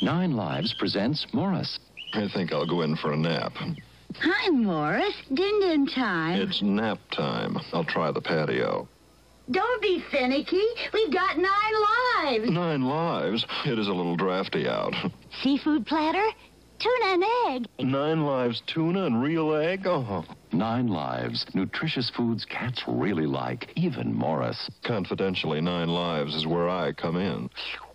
Nine Lives presents Morris. I think I'll go in for a nap. Hi, Morris. Din time. It's nap time. I'll try the patio. Don't be finicky. We've got 9 lives. 9 lives? It is a little drafty out. Seafood platter, tuna and egg. 9 lives tuna and real egg? Oh. 9 Lives. Nutritious foods cats really like, even Morris. Confidentially, 9 lives is where I come in.